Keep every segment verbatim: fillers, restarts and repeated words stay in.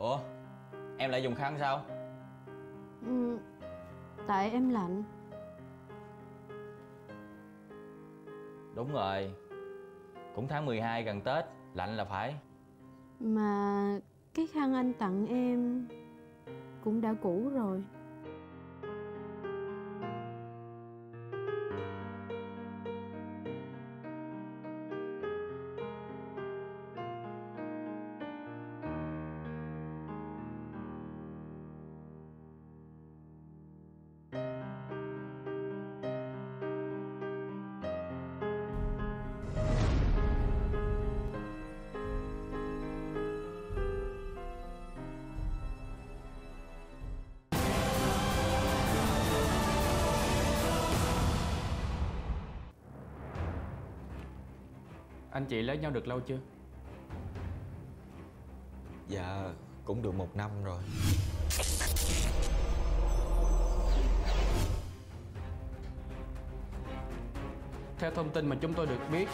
Ủa, em lại dùng khăn sao? Ừ, tại em lạnh. Đúng rồi, cũng tháng mười hai gần Tết, lạnh là phải. Mà cái khăn anh tặng em cũng đã cũ rồi. Anh chị lấy nhau được lâu chưa? Dạ, cũng được một năm rồi. Theo thông tin mà chúng tôi được biết,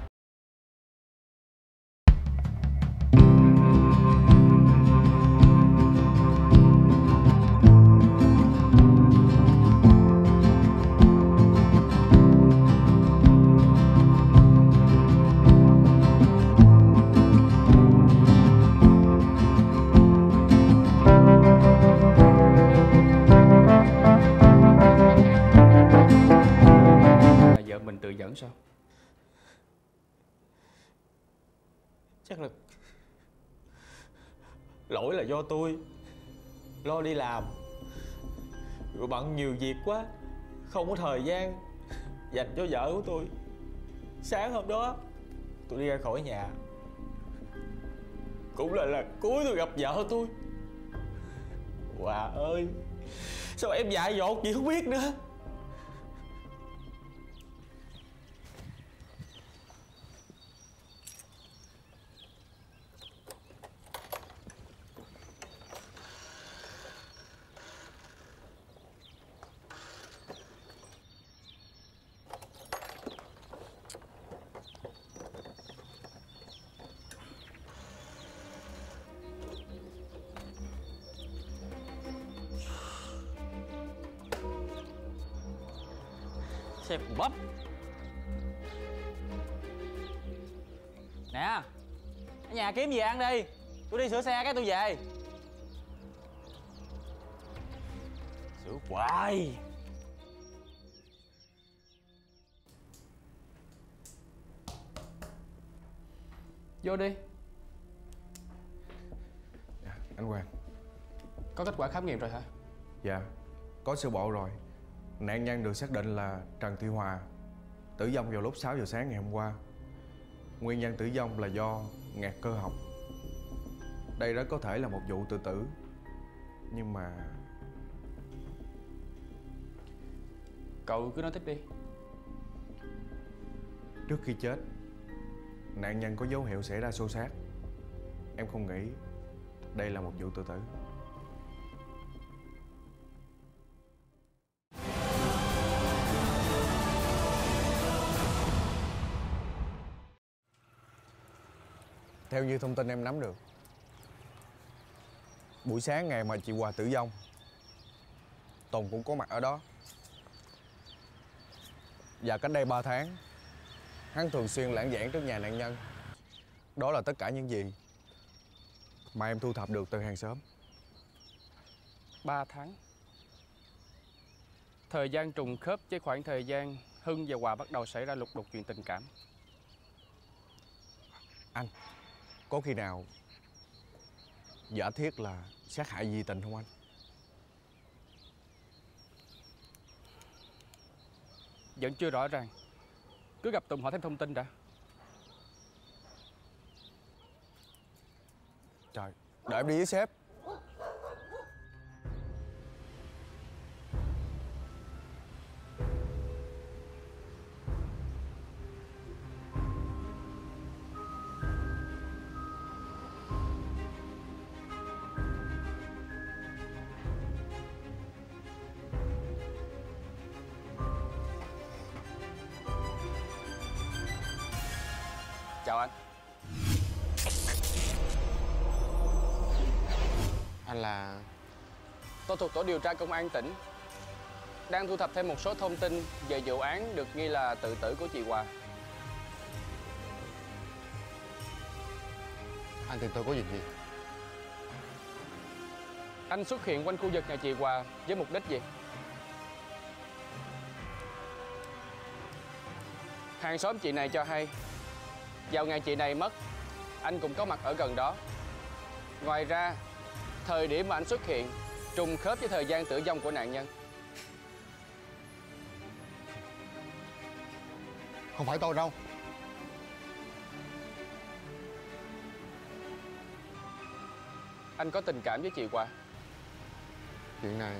là vợ mình tự dẫn sao? Chắc là lỗi là do tôi lo đi làm, rồi bận nhiều việc quá, không có thời gian dành cho vợ của tôi. Sáng hôm đó tôi đi ra khỏi nhà, cũng là lần cuối tôi gặp vợ tôi. Hòa ơi, sao em dại dột gì không biết nữa. Xe bắp. Nè, ở nhà kiếm gì ăn đi, tôi đi sửa xe cái tôi về. Sửa hoài. Vô đi. Dạ, anh Hoàng. Có kết quả khám nghiệm rồi hả? Dạ, có sơ bộ rồi. Nạn nhân được xác định là Trần Thị Hòa, tử vong vào lúc sáu giờ sáng ngày hôm qua. Nguyên nhân tử vong là do ngạt cơ học. Đây rất có thể là một vụ tự tử. Nhưng mà... Cậu cứ nói tiếp đi. Trước khi chết, nạn nhân có dấu hiệu xảy ra xô xát. Em không nghĩ đây là một vụ tự tử. Theo như thông tin em nắm được, buổi sáng ngày mà chị Hòa tử vong, Tùng cũng có mặt ở đó. Và cách đây ba tháng, hắn thường xuyên lãng vãng trước nhà nạn nhân. Đó là tất cả những gì mà em thu thập được từ hàng xóm. Ba tháng. Thời gian trùng khớp với khoảng thời gian Hưng và Hòa bắt đầu xảy ra lục đục chuyện tình cảm. Anh, có khi nào giả thiết là sát hại vì tình không anh? Vẫn chưa rõ ràng. Cứ gặp Tùng hỏi thêm thông tin đã. Trời, đợi em đi với sếp. Chào anh. Anh là... Tôi thuộc tổ điều tra công an tỉnh, đang thu thập thêm một số thông tin về vụ án được nghi là tự tử của chị Hòa. Anh tìm tôi có việc gì? Anh xuất hiện quanh khu vực nhà chị Hòa với mục đích gì? Hàng xóm chị này cho hay, vào ngày chị này mất, anh cũng có mặt ở gần đó. Ngoài ra, thời điểm mà anh xuất hiện trùng khớp với thời gian tử vong của nạn nhân. Không phải tôi đâu. Anh có tình cảm với chị Hòa. Chuyện này...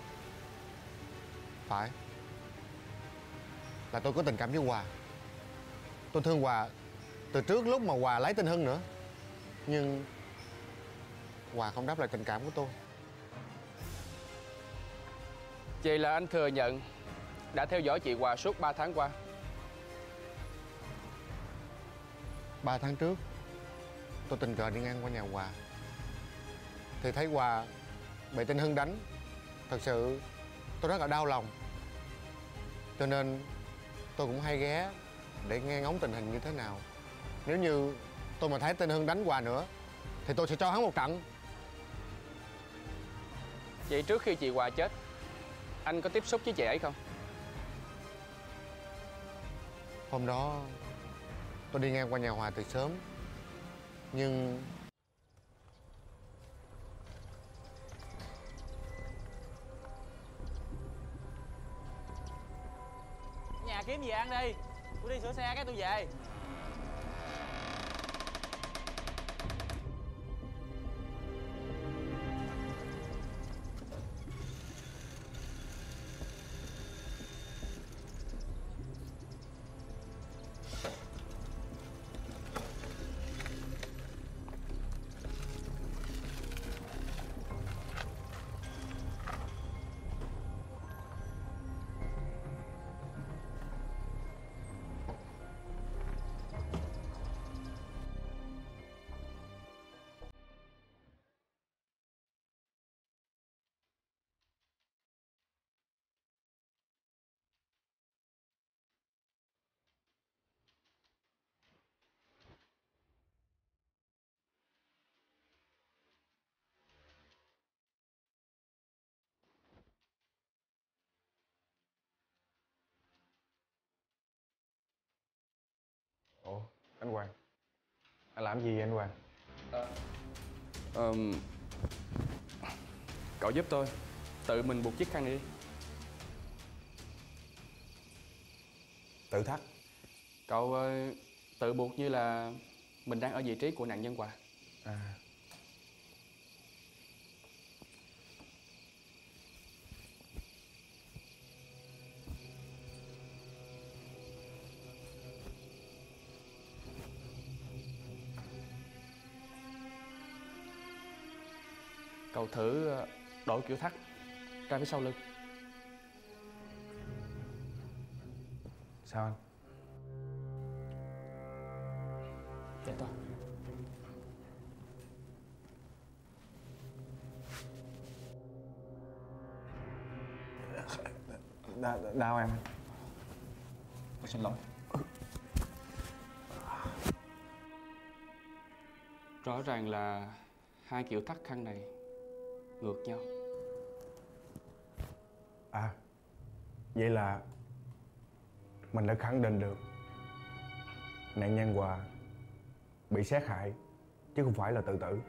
Phải. Là tôi có tình cảm với Hòa. Tôi thương Hòa từ trước lúc mà Hòa lấy tên Hưng nữa. Nhưng Hòa không đáp lại tình cảm của tôi. Vậy là anh thừa nhận đã theo dõi chị Hòa suốt ba tháng qua. Ba tháng trước, tôi tình cờ đi ngang qua nhà Hòa thì thấy Hòa bị tên Hưng đánh. Thật sự tôi rất là đau lòng. Cho nên tôi cũng hay ghé để nghe ngóng tình hình như thế nào. Nếu như tôi mà thấy tên Hưng đánh Hòa nữa thì tôi sẽ cho hắn một trận. Vậy trước khi chị Hòa chết, anh có tiếp xúc với chị ấy không? Hôm đó tôi đi ngang qua nhà Hòa từ sớm. Nhưng Nhà kiếm gì ăn đi, tôi đi sửa xe cái tôi về. Ủa, anh Hoàng, anh làm gì vậy anh Hoàng? um, Cậu giúp tôi tự mình buộc chiếc khăn này đi. Tự thắt. Cậu uh, tự buộc như là mình đang ở vị trí của nạn nhân Hòa. À. Cậu thử đổi kiểu thắt ra phía sau lưng. Sao anh? Để tôi. Đau, đau em. Tôi xin lỗi. Rõ ràng là hai kiểu thắt khăn này ngược nhau. À, vậy là mình đã khẳng định được nạn nhân Hòa bị sát hại chứ không phải là tự tử.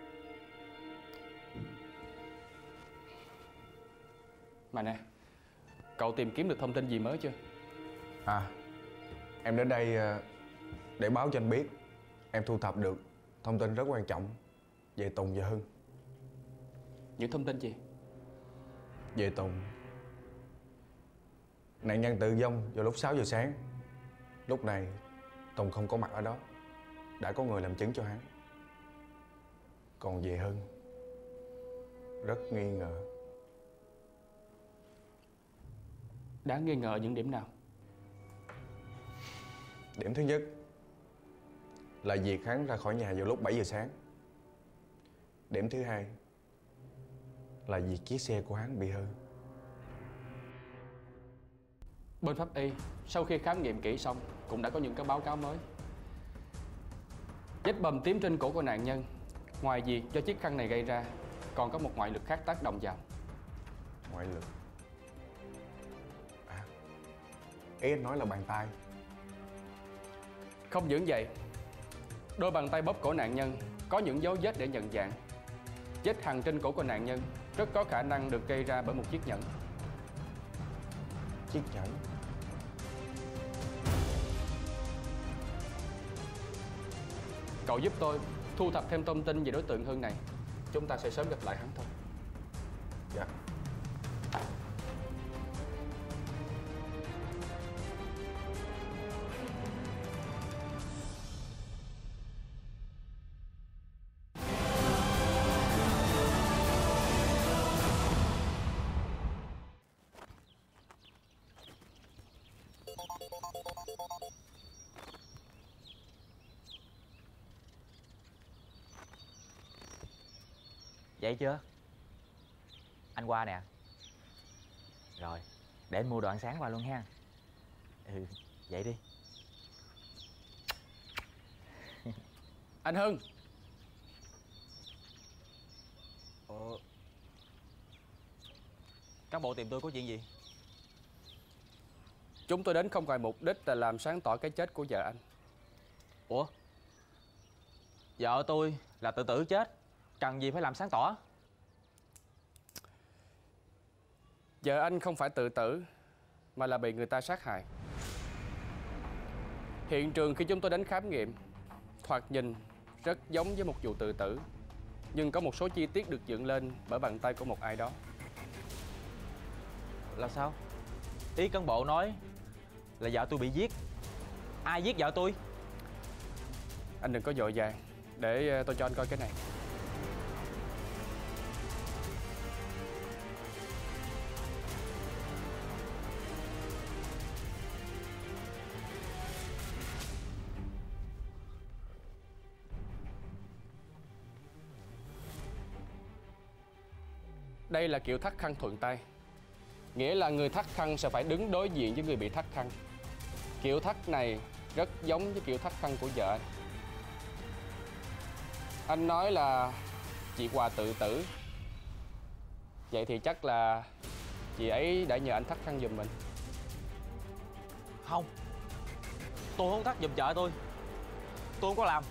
Mà nè, cậu tìm kiếm được thông tin gì mới chưa? À, em đến đây để báo cho anh biết em thu thập được thông tin rất quan trọng về Tùng và Hưng. Những thông tin gì? Về Tùng, nạn nhân tử vong vào lúc sáu giờ sáng. Lúc này Tùng không có mặt ở đó, đã có người làm chứng cho hắn. Còn về Hưng, rất nghi ngờ. Đáng nghi ngờ những điểm nào? Điểm thứ nhất là việc hắn ra khỏi nhà vào lúc bảy giờ sáng. Điểm thứ hai là vì chiếc xe của hắn bị hư. Bên pháp y sau khi khám nghiệm kỹ xong cũng đã có những cái báo cáo mới. Vết bầm tím trên cổ của nạn nhân, ngoài việc do chiếc khăn này gây ra, còn có một ngoại lực khác tác động vào. Ngoại lực? À, ý anh nói là bàn tay. Không những vậy, đôi bàn tay bóp cổ nạn nhân có những dấu vết để nhận dạng. Vết hằn trên cổ của nạn nhân rất có khả năng được gây ra bởi một chiếc nhẫn. Chiếc nhẫn? Cậu giúp tôi thu thập thêm thông tin về đối tượng Hưng này. Chúng ta sẽ sớm gặp lại hắn thôi. Dạ. Vậy chưa? Anh qua nè. Rồi, để anh mua đồ ăn sáng qua luôn ha. Ừ, vậy đi. Anh Hưng. Ờ... Các bộ tìm tôi có chuyện gì? Chúng tôi đến không ngoài mục đích là làm sáng tỏ cái chết của vợ anh. Ủa? Vợ tôi là tự tử chết, cần gì phải làm sáng tỏ? Vợ anh không phải tự tử, mà là bị người ta sát hại. Hiện trường khi chúng tôi đến khám nghiệm, thoạt nhìn rất giống với một vụ tự tử, nhưng có một số chi tiết được dựng lên bởi bàn tay của một ai đó. Là sao? Ý cán bộ nói là vợ tôi bị giết. Ai giết vợ tôi? Anh đừng có vội vàng, để tôi cho anh coi cái này. Đây là kiểu thắt khăn thuận tay, nghĩa là người thắt khăn sẽ phải đứng đối diện với người bị thắt khăn. Kiểu thắt này rất giống với kiểu thắt khăn của vợ anh. Anh nói là chị Hòa tự tử, vậy thì chắc là chị ấy đã nhờ anh thắt khăn giùm mình. Không, tôi không thắt giùm vợ tôi. Tôi không có làm.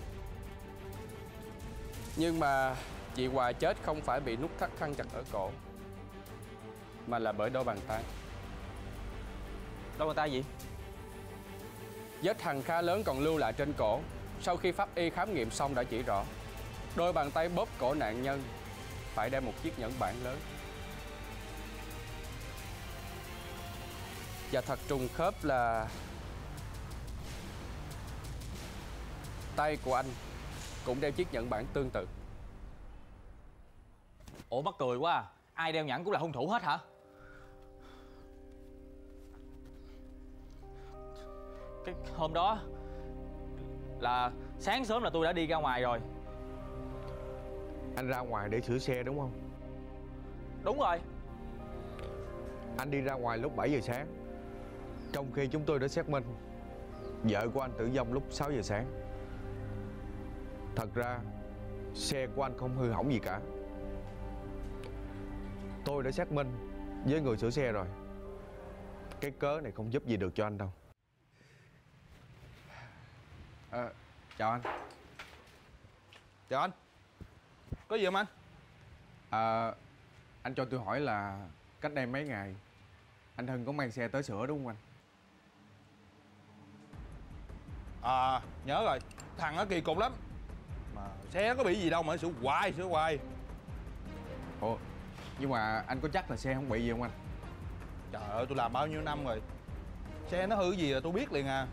Nhưng mà chị Hòa chết không phải bị nút thắt khăn chặt ở cổ, mà là bởi đôi bàn tay. Đôi bàn tay gì? Vết hằn khá lớn còn lưu lại trên cổ. Sau khi pháp y khám nghiệm xong đã chỉ rõ đôi bàn tay bóp cổ nạn nhân phải đeo một chiếc nhẫn bản lớn. Và thật trùng khớp là tay của anh cũng đeo chiếc nhẫn bản tương tự. Ủa mắc cười quá à. Ai đeo nhẫn cũng là hung thủ hết hả? Cái hôm đó là sáng sớm là tôi đã đi ra ngoài rồi. Anh ra ngoài để sửa xe đúng không? Đúng rồi. Anh đi ra ngoài lúc bảy giờ sáng, trong khi chúng tôi đã xác minh vợ của anh tử vong lúc sáu giờ sáng. Thật ra xe của anh không hư hỏng gì cả. Tôi đã xác minh với người sửa xe rồi. Cái cớ này không giúp gì được cho anh đâu. À, chào anh. Chào anh. Có gì không anh? À, anh cho tôi hỏi là cách đây mấy ngày anh Hưng có mang xe tới sửa đúng không anh? À nhớ rồi. Thằng nó kỳ cục lắm. Mà xe nó có bị gì đâu mà sửa hoài sửa hoài. Ủa, nhưng mà anh có chắc là xe không bị gì không anh? Trời ơi tôi làm bao nhiêu năm rồi, xe nó hư gì là tôi biết liền à.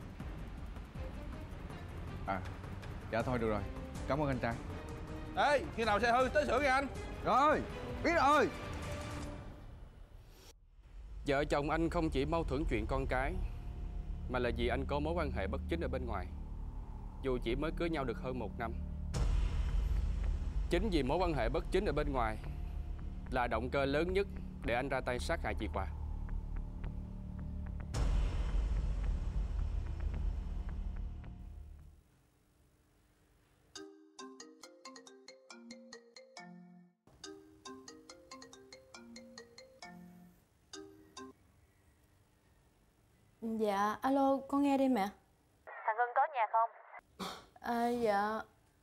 À, dạ thôi được rồi. Cảm ơn anh trai. Ê, khi nào xe hư tới sửa nha anh. Rồi, biết rồi. Vợ chồng anh không chỉ mâu thuẫn chuyện con cái, mà là vì anh có mối quan hệ bất chính ở bên ngoài, dù chỉ mới cưới nhau được hơn một năm. Chính vì mối quan hệ bất chính ở bên ngoài, là động cơ lớn nhất để anh ra tay sát hại chị Hòa. Dạ, alo, con nghe đây mẹ. Thằng Hưng có nhà không? À, dạ.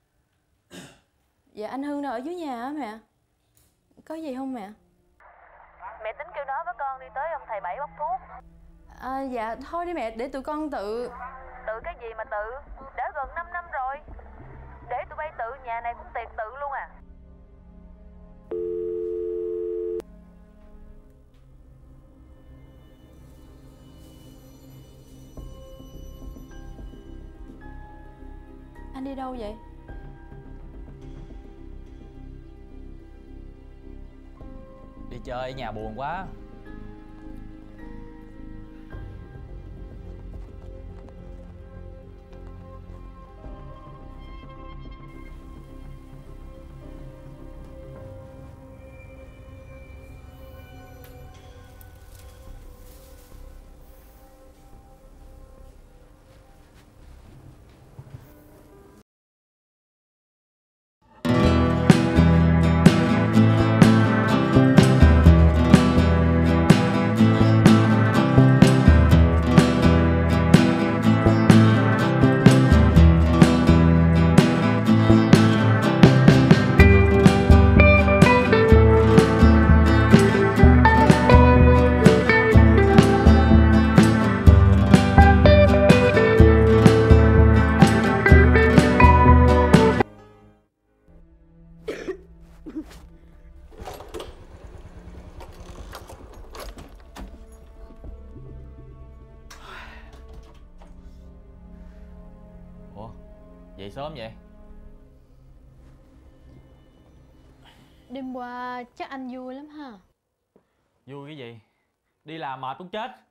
Dạ, anh Hưng đang ở dưới nhà á mẹ. Có gì không mẹ? Mẹ tính kêu nó với con đi tới ông thầy Bảy bóc thuốc. À, dạ, thôi đi mẹ, để tụi con tự... Tự cái gì mà tự? Đã gần năm năm rồi. Để tụi bay tự, nhà này cũng tiệt tự luôn à. Anh đi đâu vậy? Đi chơi ở nhà buồn quá. Ủa, dậy sớm vậy? Đêm qua chắc anh vui lắm ha. Vui cái gì? Đi làm mệt muốn chết.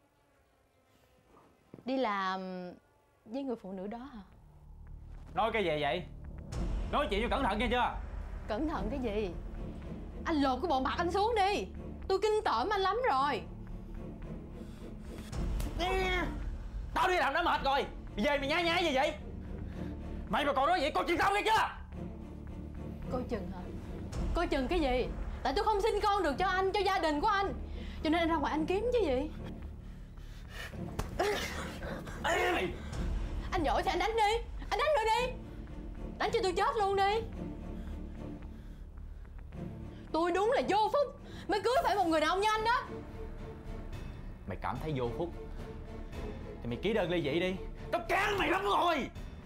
Đi làm với người phụ nữ đó hả? Nói cái gì vậy? Nói chuyện cho cẩn thận nghe chưa? Cẩn thận cái gì? Anh lột cái bộ mặt anh xuống đi. Tôi kinh tởm anh lắm rồi. Tao đi làm đã mệt rồi, về mày nhái nhái gì vậy? Mày mà còn nói vậy coi chừng tao nghe chưa? Coi chừng hả? Coi chừng cái gì? Tại tôi không sinh con được cho anh, cho gia đình của anh, cho nên anh ra ngoài anh kiếm chứ gì. Ê mày! Anh giỏi thì anh đánh đi. Anh đánh nữa đi. Đánh cho tôi chết luôn đi. Tôi đúng là vô phúc mới cưới phải một người đàn ông như anh đó. Mày cảm thấy vô phúc thì mày ký đơn ly dị đi. Tao chán mày lắm rồi.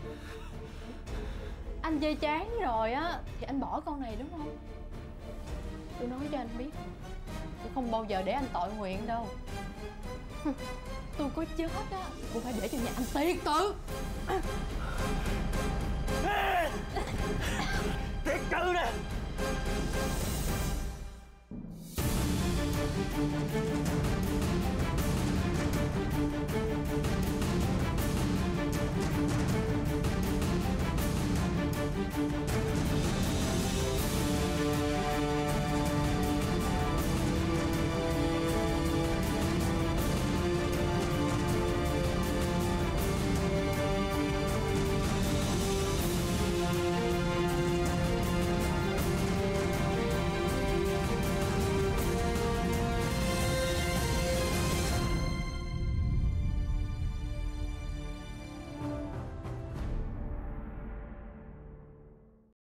Anh chơi chán rồi á thì anh bỏ con này đúng không? Tôi nói cho anh biết, tôi không bao giờ để anh tội nguyện đâu. Tôi có chết á cũng phải để cho nhà anh tiệt tự. Tiệt tự nè.